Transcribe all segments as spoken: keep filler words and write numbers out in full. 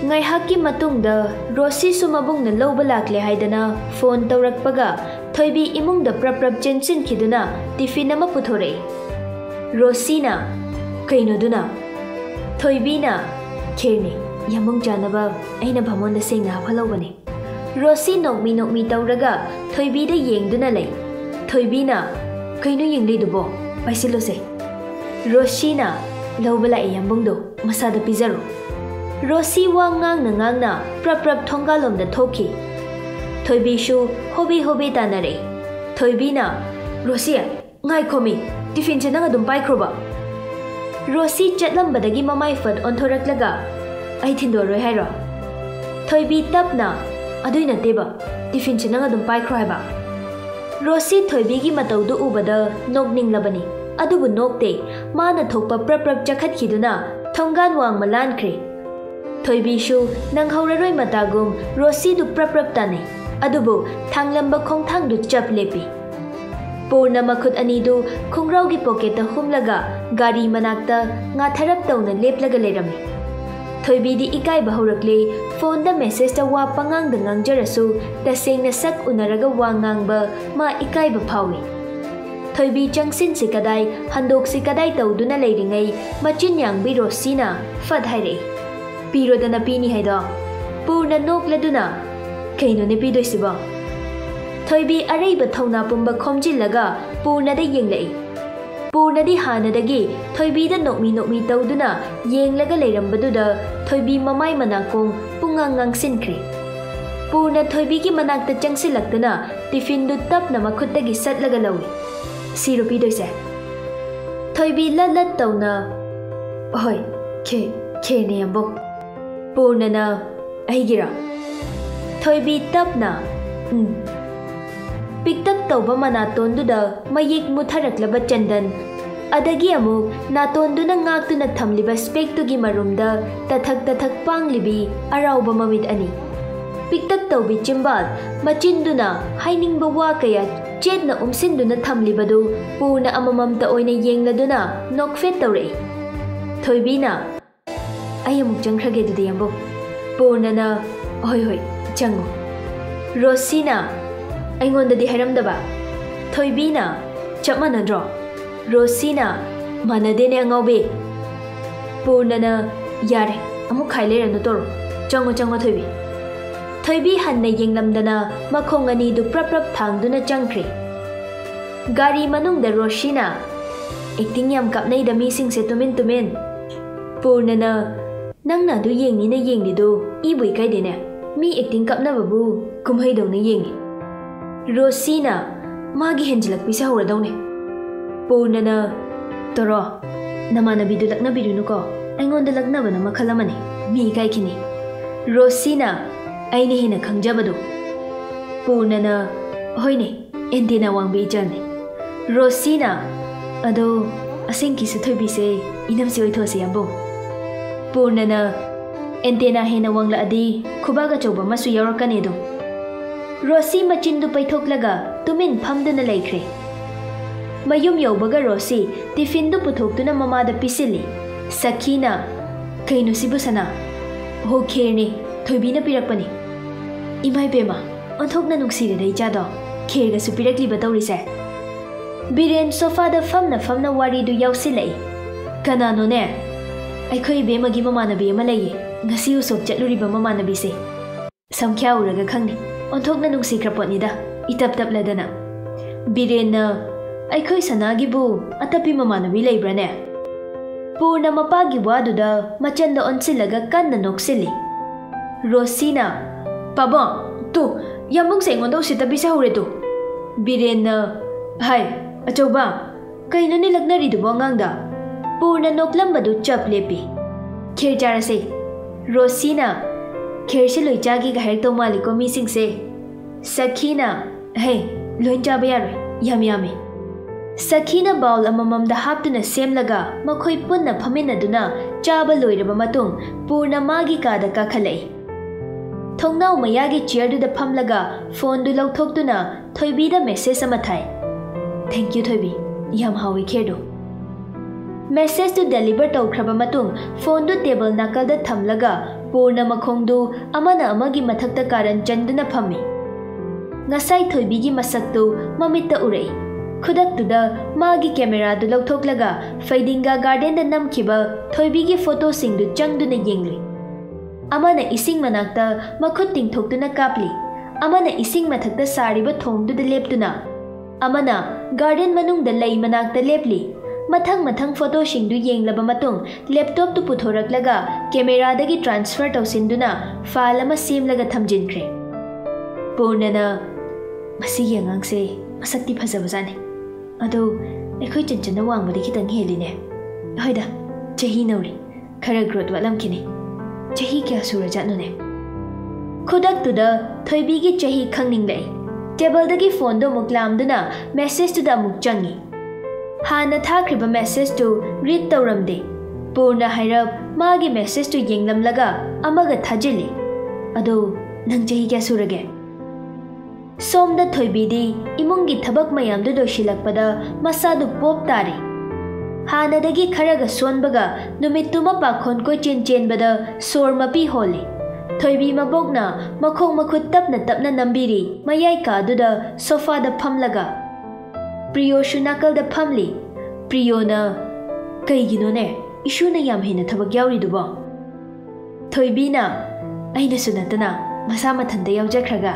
ngaihaki matungda Rosi sumabungna lawba lakle haidana phone tawrakpaga Thoibi imungda prap-prap chensin khiduna tiffin ama puthore. Rosina kaino duna Thoibi na kherni yamung janaba aina bhamonda sengna haphalawbani. Rosi nokmi nokmi tawraga Thoibi da yengduna lay. Thoibi na kaino yenglei dubo paisilose. Rosina lawbala e yambungdo masada pizaro. Rosi wa ngang na ngang na prap-prap thongalom da thoki. Thoibi shu hobi hobi tanare. Thoibi na Rosi ngai khomi tiffin che nang adum pai khroba. Rosi chatlambadagi mamai fat onthoraklaga ai thindoroi hairo. Thoibi tapna adui na teba tiffin che nang adum pai khro haiba. Rosi Thoibi gi mataudu ubada nokning labani. Adubu nokte mana thokpa prap-prap chakhat khiduna thongan wang malan khre. Thoibi shu nang hauraroi matagum Rosi du prap-prap tane. Adubu thanglamba khongthang du chap lepi. Purna makhut ani du khungrau gi pocket ta humlaga gari manakta nga tharap tawna leplaga lerami. Thoibi di ikai bahurakle phone da message ta wa pangang da ngangjarasu taseng na sak unaraga wa ngangba ma ikai ba phawi. Thoibi changsin si kadai handok si kadai tawduna leiringai machin yang bi Rosina fat haire. Piro da na pini haida. Purna nokladuna kaino ne pidoi siba. Thoibi araiba thawna pumba khomjillaga Purna da yenglai. Purna di hanadagi Thoibi da nokmi nokmi tawduna yenglaga leirambaduda Thoibi mamai manakong pungangang sinkre. Purna Thoibi ki manakta changsilaktana tiffin du tapna makhuttagi satlaga lawi. Siro pidoi se. Thoibi lat lat tawna Oi, ke ke ne yambok. Purna na aigira. Thoibi tapna um Piktap tawba manatonduda mayik mutharaklaba chandan adagi amuk natonduna ngaktuna thamliba spektugi marumda tathak tathak panglibi arauba mamit ani. Piktap tawbi chimbal machinduna hainingba wa kaya chetna umsinduna thamlibadu purna amamamta oina yengladuna nokfet tawrei. Thoibi na ayamuk changkhrage dudi yambo. Purna na hoi hoi chango. Rosina aingonda di hairamdaba. Thoibi na chap manadro. Rosina manadene angawbe. Purna na yare amuk khaile ranu toro. Chango chango Thoibi. Thoibi hanna yenglamdana makhong ani du prap-prap thangduna changkre. Gari manung da Rosina acting yam kapnai da mi singse tumin tumin. Purna na nang na du yengni na yengdi du ibui kai dene. Mi acting kapna babu kumhai dong na yengi. Rosina magi henjilak pisa hura daune. Purna na toro namana bidu lakna bidunu ko aingonda lakna bana makhalamani mi kai kini. Rosina aine hina khangjabadu. Purna na hoine endina wangbi jane. Rosina ado asingki se Thoibi se inam se oi those yambo. Purna na endina hina wangla adi khubaga choba masu yarakane do. Rosi machindu paithoklaga tumin phamduna laikre. Mayum yaubaga Rosi tiffin du puthoktuna mamada pisili. Sakina kaino sibusana ho kherni Thoibi na pirakpani. Imai bema onthokna nuksire dai chado kherga su pirakli batawri se. Biren sofa da famna famna wari du yausilai. Kanano ne aikhoi bema gi mamanabi ama laiye ngasi usop chatluriba mamanabi se. Samkhya uraga khangni onthokna nungsi krapotnida itap tap ladana. Birena aikhoi sanagi bu atapi mamanabi leibrane. Purna mapagi waduda machanda onsilaga kanna noksili. Rosina paba tu yamung sengondo sitabi sa hure tu. Birena hai achoba kaino ni lagnari du bongangda. Purna noklambadu chap lepi. Kher jarase. Rosina kherse loi chagi ga her to maliko mi singse. Sakina hey loi chaba yaroi yam yami. Sakina bowl amamam da haptuna semlaga makhoi punna phaminaduna chaba loiraba matung Purna magi kada kakhalai. Thongnau mayagi chair du da phamlaga phone du lauthokduna Thoibi da message ama thai. Thank you Thoibi yam hawi kherdo. Message to deliver tawkhraba matung phone du table nakal da thamlaga Purna makhongdu amana amagi mathakta karan chanduna phami. Ngasai thoibigi masaktu mamitta urei. Khudaktuda magi camera du lauthoklaga Faidinga garden da namkhiba thoibigi photo singdu changduna yengli. Amana ising manakta makhut tingthoktuna kapli. Amana ising mathakta sariba thongdu da leptuna. Amana garden manungda lei manakta lepli. Mathang mathang photo singdu yenglaba matung laptop tu puthoraklaga camera dagi transfer tawsinduna file ama semlaga thamjinkhre. Purnana masigi angangse masakti phajabajane. Ado ekhoi chanchana wangbadi khitang heline. Hoida chahi nauri khara growth walam kini. Chahi kya surajanu ne. Khudak tuda thoibigi chahi khangning lai. Table dagi phone do muklamduna message tu da muk changi. Hana thakriba message tu read tawramde. Purna hairab magi message tu yenglamlaga amaga thajili. Ado nang chahi kya surage. Somda thoibidi imungi thabak mayamdu doshilakpada masadu pop tare. Hanadagi kharaga sonbaga numituma pakhon ko chen chen bada sor mapi hole. Thoibi mabogna makhong makhut tapna tapna nambiri mayai kaduda sofa da phamlaga. Priyo shunakal da phamli. Priyo na kaigino ne ishu na yam hina thabak yauri dubo. Thoibi na aina sunatana masa mathanda yawjakhraga.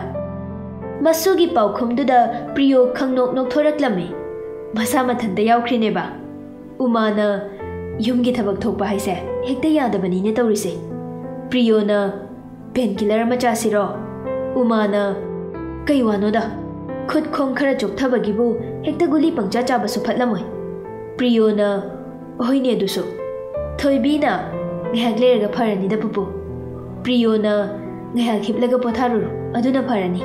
Masugi paukhumduda Priyo khangnok nok thoraklame. Masa mathanda yawkhrineba. Umana yumgi thabak thokpa haise hekta yadabani ne tawrise. Priyo na painkiller ama chasiro. Umana kai wanoda khut khong khara chokthabagibu hekta guli pangcha chabasu phatlamoy. Priyo na hoine dusu. Thoibi na ngahak lerega pharani da pupu. Priyo na ngahak hiplaga potharuru aduna pharani.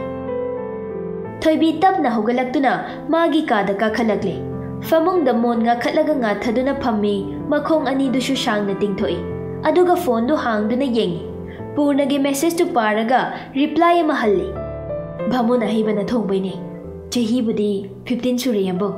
Thoibi tapna hogalaktuna magi kada ka khalakle. Famung da mon nga khatlaga nga thaduna phammi makhong ani dusu shangna tingthoi. Aduga phone du hangduna yengi. Purna ge message tu paraga reply ama halli. Bhamuna hibana thongbaine. Chahi budi fifteen suri yambo.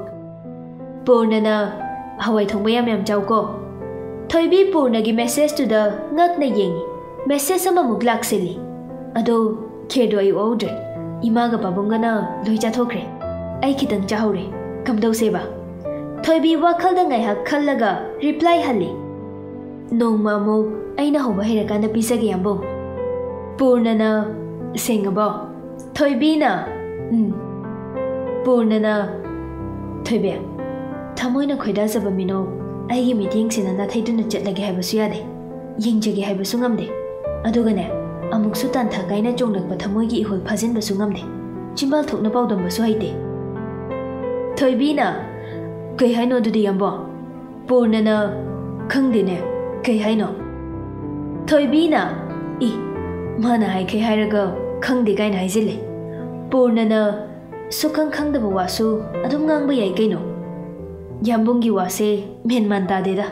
Purna na hawai thongbayam yam chawko. Thoibi Purna ge message tu da ngakna yengi. Message ama muglak sili. Ado khedo ai order. Imaga babungana loi chathokre. Ai khitang chahore. Kamdau seba. Thoibi wakhalda ngaihak khallaga reply halli. Nongma mo aina hoba herakanda pisage yambo. Purna na sengabo. Thoibi na um. Purna na Thoibi thamoina khoida jaba mino aigi meeting sina na thaiduna chatlage haibasu yade. Yengjage haibasu ngamde. Aduga ne amuk su tan thagaina chonglakpa thamoigi ihol phajin basu ngamde. Chimbal thokna pawdam basu haite. Thoibi na kai haino dudi yambo. Purna na khangdine kai haino. Thoibi na I mana hai kai hairaga khangde gaina haizile. Purna na sukhang khangdaba wasu adum ngangba yai kaino. Yambungi wase menman tadeda.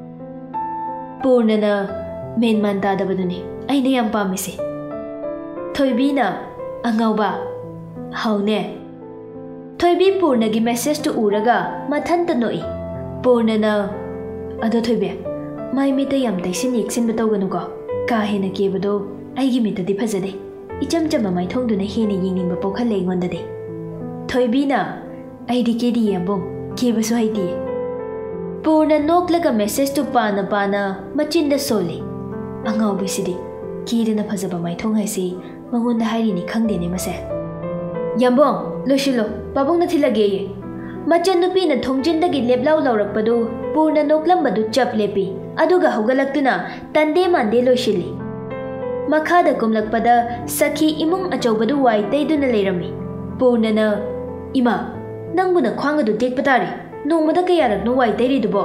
Purna na menman tadabaduni aina yam pamise. Thoibi na angauba haune. Thoibi Purna gi message tu uraga mathanta noi. Purna na ado Thoibi mai mita yam taisin yeksin batawganu ko. Ka hena kebado aigi mita di phajade. Icham chama mai thongduna hena yingingba pokhale ngondade. Thoibi na aidi kedi yambong kebasu haiti. Purna noklaga message tu pana pana machinda soli. Angaubi sidi kidana phajaba mai thong haisi mangonda hairi ni khangdene mase. Yambong loshilo babong na thilage ye. Machan nupi na thongjindagi leblaw lawrakpadu Purna noklambadu chap lepi. Aduga hogalaktuna tande mande loshili. Makhada kumlakpada sakhi imung achawbadu wai taiduna leirami. Purna na ima nangbuna khwangadu tekpatari nongmada kayarak no wai tairi dubo.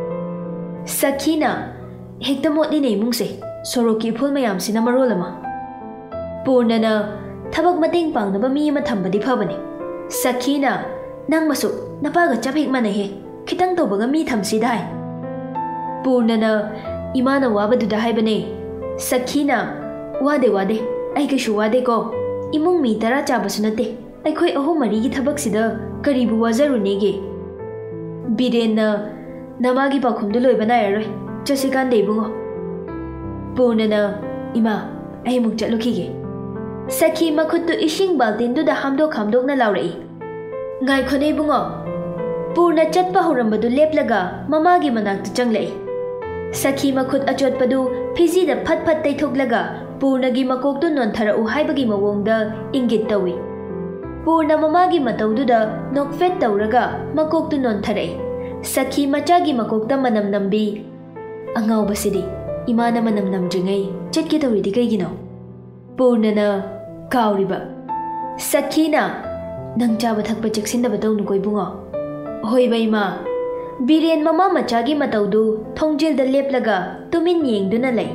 Sakhi na hekta motni ne imungse soroki phul mayam sina marolama. Purna na thabak mateng pangnaba mi ama thambadi phabani. Sakhi na nangmasu napaga chapik manahe khitang tobaga mi thamsi dai. Purna na imana wabaduda haibane. Sakhi na wade wade ai kashu wade ko imung mi tara chabasu nate ai khoi aho mari gi thabak sida karibu wazaru nege. Biren na namagi pakhumdu loiba na yaroi chasikan debungo. Purna na इमा अई मुक चलुखिगे सखी मखुत इशिंग बाल्टीन दुदा हमदोक हमदोकना लाउरई ngai khone bungo purna chatpa horambadu leplaga mamagi manaktu changlei sakhi makhut achotpadu phiji da phat phat taithoklaga purna gi makoktu nonthara u haibagi mawongda ingit tawi purna mamagi mataudu da nokfet tawraga makoktu nonthare sakhi macha gi makokta manam nambi angau basidi imana manam namjingai chatki tawidi kaigino purna na kauriba sakhi na nang chaba thakpa cheksinda batau nu koi bungo hoi bai ma biren mama machagi mataudu thongjil da leplaga tumin yengduna lei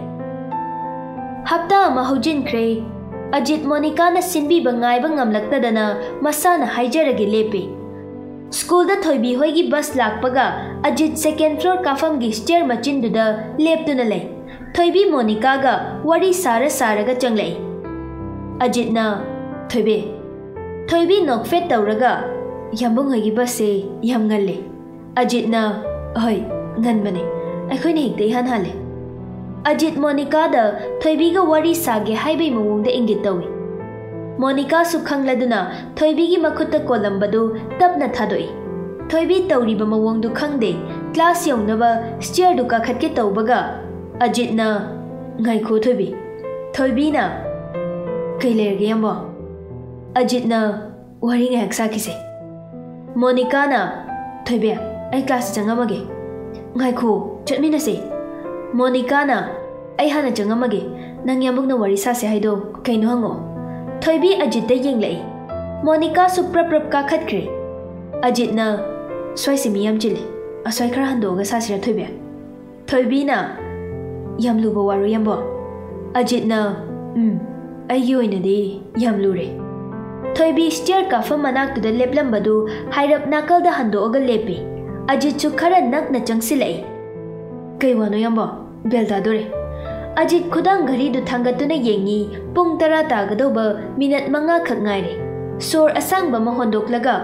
hapta ama hojin kre ajit monica na sinbi bangai bangam lakta dana masana haijarage lepe school da thoibi hoi gi bus lakpaga ajit second floor kafam gi stair machin du da leptuna lei thoibi monica ga wari sara saraga changlei ajit na thoibe thoibi nokfet tawraga yambung hoigi base yam ngalle ajit na hoi ngan bane akhoi ne hikte han hale ajit monica da thoibi ga wari sage haibai mawong da ingit tawi monica su khangladuna thoibi gi makhutta kolambadu tapna thadoi thoibi tawri ba mawong du khangde class yawnaba stair du ka khatke tawbaga ajit na ngai kho thoibi thoibi na kailerge yambo ajit na wari ngai aksa kise monica na thoibe ai class changamage ngai kho chatmina se monica na ai hana changamage nang yambuk na wari sa se haido kaino hango thoibi ajit da yenglei monica su prap prap ka khatkre ajit na swai se miyam chile aswai khara hando ga sa sira thoibe thoibi na yamlu bo waru yambo ajit na um ai yoina de yamlu re thoibi stair kafa manak tu da leplambadu hairap nakal da hando oga lepi ajit chu khara nak na changsilai kai wano yambo belda dore ajit khudang ghari du thangatuna yengi pung tara ta ga doba minute manga khak ngai re sor asang ba ma hondoklaga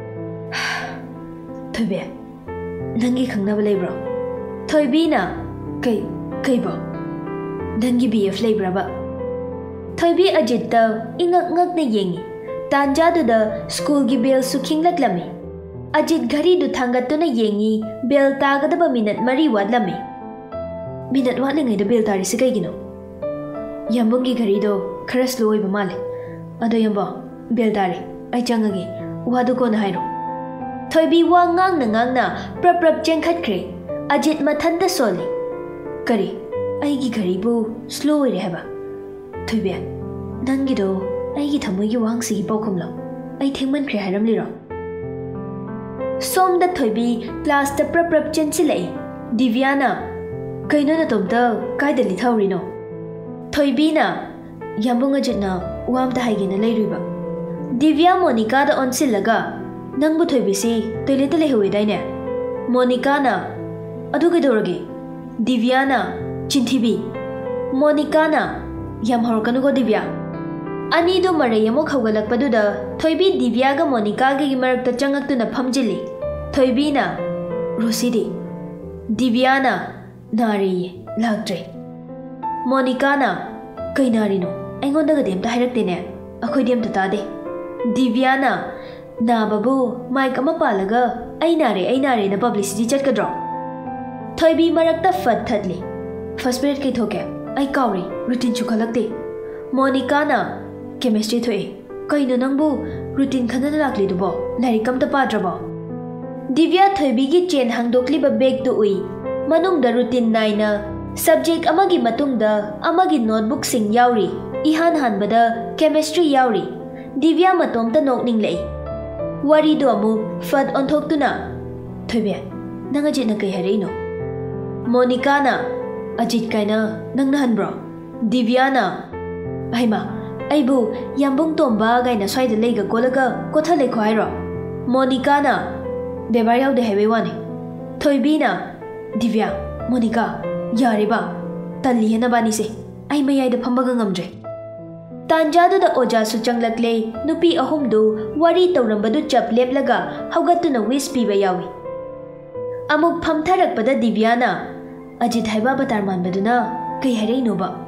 thoibe nangi khangna ba leibro thoibi na kai kai ba dangi bf leibra ba thoibi ajit ta ingak ngak na yengi tanja du da school gi bell su khinglat lami ajit ghari du thangatuna yengi bell tagadaba minute mari wadlami minute wadlingai da bell tari sikai gino yambungi ghari do khara slow oi ba male ado yamba bell tari ai changage wadu ko na hairo thoibi wa ngang na ngang na prap prap chengkhat kre ajit mathanda soli kari ai gi ghari bu slow oi re haba thoibe nangi do aigi thamoi gi wangsi gi pokhum lo ai thengman khre hairam liro som da thoibi class ta prap prap chenchilai divyana kaino na tomta kaida li thauri no thoibi na yambunga jitna wam ta haigina leiruba divya monica da onsilaga nangbu thoibi si toilet le hoi dai ne monica na adu ke dorage divyana chinthibi monica na yam horkanu go divya ani do marai amok haugalakpadu da thoibi divya ga monica ga gi marakta changaktuna phamjili thoibi na rosidi divya na nari lagtre monica na kai nari no aingonda ga dem ta hairakte ne akhoi dem ta tade divya na na babu mic ama palaga ai nare ai nare na publicity chatkadro thoibi marakta fat thatli first period kai thoke ai kauri routine chu khalakte monica na chemistry thoe kaino nangbu routine khana lakli dubo lari kam ta patrabo divya thoibi gi chen hangdokli ba bag tu ui manung da routine naina subject amagi matung da amagi notebook sing yauri ihan han bada chemistry yauri divya matom ta nokning lei wari do amu fat on thok tuna thoibe nanga jina kai hareino monica na ajit kaina nang na han bro divya na aima aibu yambung tomba gaina swai da leiga kolaga kotha le khoi ro monica na bebar yaw de hebe wani thoibi na divya monica yare ba tali hena bani se ai mayai da phambaga ngamjre tanja du da oja su changlakle nupi ahum du wari tawrambadu chap leplaga haugatuna wis pi ba yawi amuk phamtharak pada divya na ajit haiba batar man baduna kai harei no ba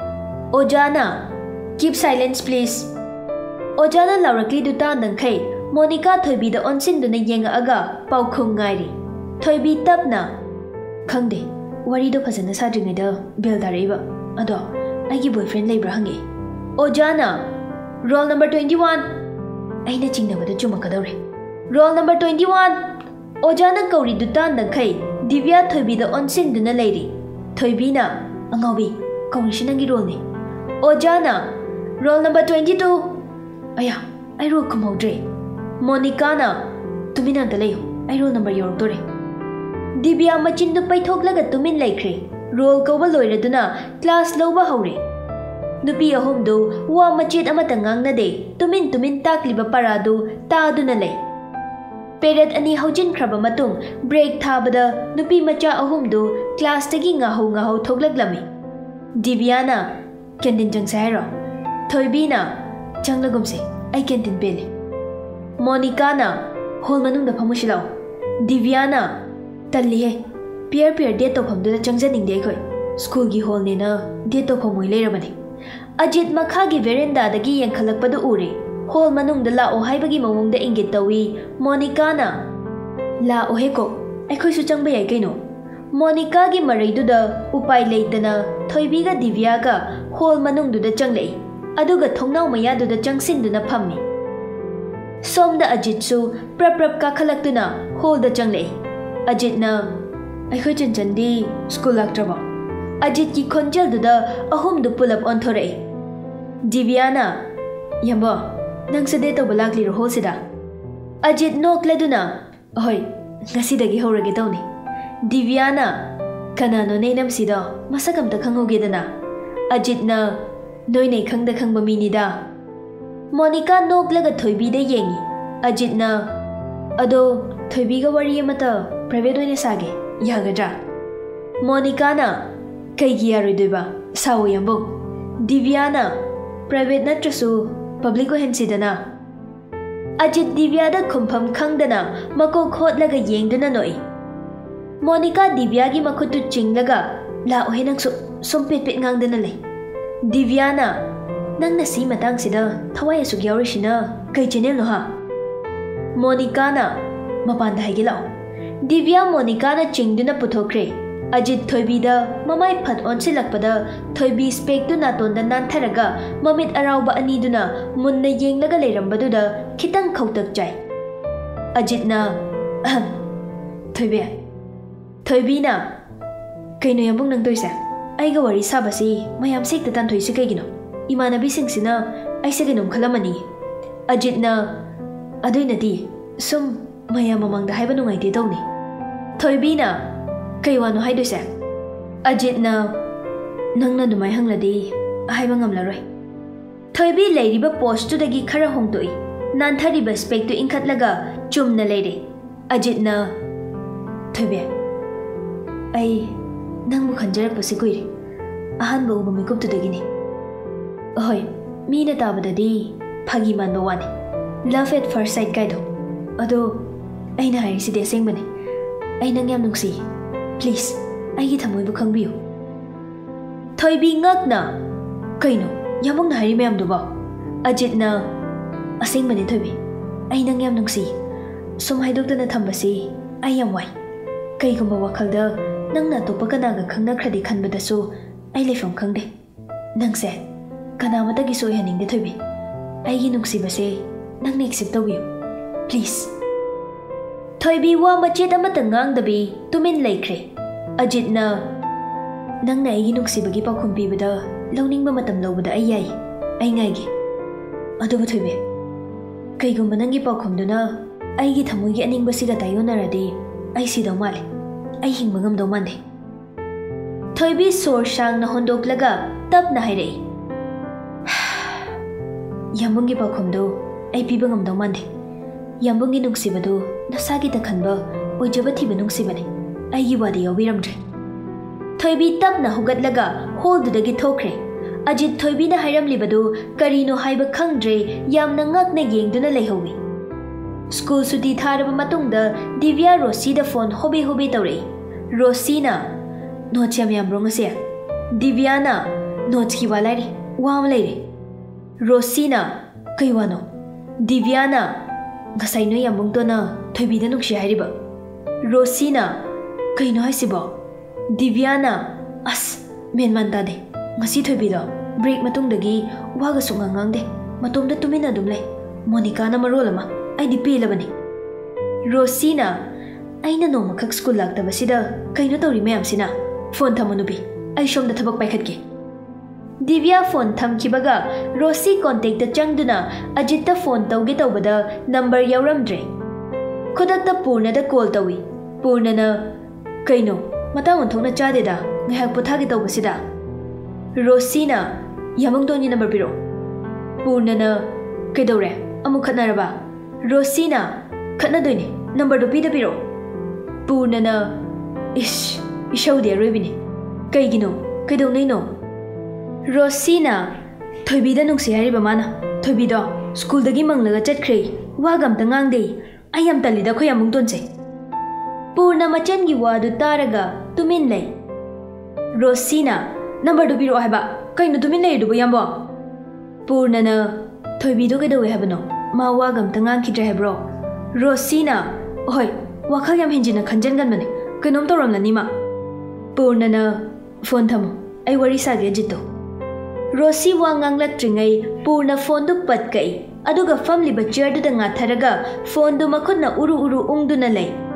ओजाना keep silence please ओजाना लाउरक्ली दुता नंखै मोनिका थोइबी द ओनसिन दुना येंगागा पाउखुम गाइरी Thoibi तपना खंगदे worry दो फजना साद्रिङै द बेल दारेबा अदो आइगी बॉयफ्रेंड लेब्रा हंगे ओजाना रोल नंबर ट्वेंटी वन अइना चिंगनबद चुमकदौरे रोल नंबर ट्वेंटी वन ओजाना कौरी दुता नंखै दिव्या थोइबी द ओनसिन दुना लेरी थोइबीना अंगावी कौरी नंगी रोल ने ओजाना रोल नंबर ट्वेंटी टू अया आई रोल कुमौद्रे मोनिकाना तुमिना द लेयो आई रोल नंबर योरतोरे दिव्या मचिंदु पैथोकलगा तुमिन लेख्रे रोल कौबा लोइरदुना क्लास लौबा हौरे नुपी अहुमदु वा मचित अमता ngangnade तुमिन तुमिन ताकलिबा पारादु तादुना लै पेरेड अनि हौजिनख्रबा मतुंग ब्रेक थाबदा नुपी मचा अहुमदु क्लास तगी ngaho ngaho थोगलगलमी दिव्याना कैंटीन जंगसे हैरो थोइबीना चंगलगुमसे आई कैंटीन पेले मोनिकाना होल मनुंगदा फमुशिलाओ दिव्याना तल्ली है पियर पियर डेट तौफमदुदा चंगजनिंगदे अखोय स्कूल की हॉल नेना डेट तौफमोय लेरबने अजित मखागी वेरेंडादगी यंखलकपदु उरे हॉल मनुंगदा लाओ हाइबगी मवंगदा इंगित तौई मोनिकाना लाओ हेको अखोयसु चंगबा याय कैनो मोनिका की मरईदुदा उपाय लेतना थोइबीगा दिव्यागा हॉल मनुंगदुदा चंगलै अदुगा थोंनाव मयादुदा चंगसिनदुना फम्मी सोमदा अजितसु प्रप प्रप काखलक्तुना हॉलदा चंगलै अजितना अखोय चंचंदी स्कूल लाक्ट्रबो अजित की खोंजलदुदा अहुमदु पुलप ऑनथोरे दिव्याना यम्बो नंगसे दे तौबा लाक्लिरो हॉलसिदा अजित नोक्लेदुना अहोय ngasiदगी हौरगे तौनी दिव्याना कनानो नेनमसिदो मसकमता खंगोगेदना अजितना नोइने खंगदा खंगबा मीनिदा मोनिका नोकलगा थोइबीदा येंगी अजितना अदो थोइबीगा वरी अमता प्राइवेट ओइने सागे यागद्रा मोनिकाना कैगी यारोइदोइबा साओ यंबो दिव्याना प्राइवेट नत्रसु पब्लिक ओहेनसिदना अजित दिव्यादा खुमफम खंगदना मको खोटलगा येंगदना नोइ मोनिका दिव्या की मखुतु चिंगलगा लाओ हे नंगसु सोम पेट पेट nganगदना ले दिव्याना नंगना सी मतांगसिदा थवाय असुक यावरिसिना कै चैनल नो हा मोनिकाना मपानदा हाइगे लाओ दिव्या मोनिकाना चिंगदुना पुथोख्रे अजित थोइबीदा ममाय फत ओनसिलकपदा थोइबी स्पेक्तु नातोंदा नानथरगा ममित अराउबा अनीदुना मुन्ना येंगलगा लेरंबदुदा खितंग खौतक चाय अजितना थोइबे थोइबीना कइनो यंबुंग नंगतोइसे आइगा वरी साबसी मयाम सेक्ता तानथोइसे कइगिनो इमानबी सिंगसिना आइसे कइनोम खलमनी अजितना अदुइनदी सुम मयाम ममंगदा हाइबा नुंगाइते तौनी थोइबीना कइवानो हाइदोइसे अजितना नंगना दुमाय हंगलदी हाइबा ngamlaroi थोइबी लेरिबा पोस्टुदगी खरा होंगतोइ नानथरिबा स्पेक्तु इंखतलगा चुमना लेरे अजितना थोइबे आई नंगबु खंजरपसे कुइरे अहानबा उबा मिकुपतुदगिनी अहोय मीना ताबददी फागी मानबा वाने लव एट फर्स्ट साइट काइदो अदो अइना हाइरिसिदे असेंगबने अइ नंग याम नुंगसी प्लीज आइगी थमोइबु खंगबियु थोइबी ngakna कइनो यामंगना हाइरि मयामदुबा अजितना असेंगबने थोइबी अइ नंग याम नुंगसी सुम हाइदोक्तना थंबसी अइ याम वाइ कईगुम्बा वखलदा नंगना तोपा कनागा खंगनख्रदि खनबदसु अइ लेफम खंगदे नंगसे कनामतगी सोयहनिंगदे थोइबी अइगी नुंगसिबसे नंगने एक्सेप्ट तौबियु प्लीज थोइबी वा मचेत अमता nganगदबी तुमिन लेख्रे अजितना नंगना अइगी नुंगसिबगी पाखुम पीबदा लौनिंगबा मतम लौबदा अइ याइ अइ ngaigi अदुबु थोइबे कईगुम्बा नंगी पाखुमदुना अइगी थमोइगी अनिंगबसिगा तायोनरदि अइ सिदौ माले अइ हिंगबा ngamदौ मानदे थोइबी सोर सांगना होंदोक्लगा तपना हाइरई यामुंगी पाखुमदो अइ पीबा ngamदौ मानदे यामुंगी नुंगसिबदु नसागी तखनबा ओइजबा थिबा नुंगसिबने अइगी वादि याविरमद्रे थोइबी तपना हुगतलगा होलदुदगी थोख्रे अजित थोइबीना हाइरमलिबदु करिनो हाइबा खंगद्रे यामना ngakna yengduna leihoi स्कूल सुटी थारबा मतुंगदा दिव्या रोसीदा फोन होबे होबे तौरे रोसीना नोट्स याम याम रोंगसे दिव्याना नोट्स की वालारी वा अमा लेरे रोसीना कई वानो दिव्याना गसाई नो यामुंगतोना थोइबीदा नुक्सी हाइरिबा रोसीना कईनो हाइसिबो दिव्याना अस मेनमान तादे ngasi थोइबीदो ब्रेक मतुंगदगी वागा सुंगांगांगदे मतोमदा तुमिना दुम ले मोनिका ना मरोल अमा आइदि पेलबनी रोसीना आइना नोमखक स्कूल लाक्तबसिदा कईनो तौरी मयामसिना फोन थमो नुबी आई सोमदा थबक पाइखतके दिव्या फोन थमखिबगा रोसी कॉन्टेक्ट चंगदुना अजित फोन तौगे तौबदा नंबर यौरमद्रे खुदक्ता पूर्णदा कॉल तौई पूर्णना कईनो मता उन्थोंना चादेदा ngahak pothaगे तौबसिदा रोसीना यामुंगदोनी नंबर पिरो पूर्णना कईदौरे अमु खतनारबा रोसीना खतनादोइने नंबर दो पीदा पिरो पूर्णना इश इशौदे रोइबिने कईगिनो कईदौनैनो रोसीना थोइबीदा नुक्सी हाइरिबा माना थोइबीदो स्कूल दगी मंगलगा चटख्रे वागा अमता ngang आई यम तल्लीदा खोय यामुंगदोनसे पूर्ण मचनगी वादु तारगा तुमिन लै रोसीना नंबर दो पिरो हाइबा कईनो तुमिन लैदुबो यामबो पूर्णना थोइबीदो कईदौवे हाइबनो मा वागा अमता ngang हाइब्रो रोसीना ओय वाखल याम हेंजिना खंजनगनबने कईनोम तौरमनानिमा पूर्णना फोन थमो आई वरी सागे जितो रोसी वांगांगलक्ट्रिंगै पूर्ण फोन दु पटकै अदुगा फमलिबा चेयर दुदा ngatharaga फोन दु मखुतना उरु उरु उंगदुना लै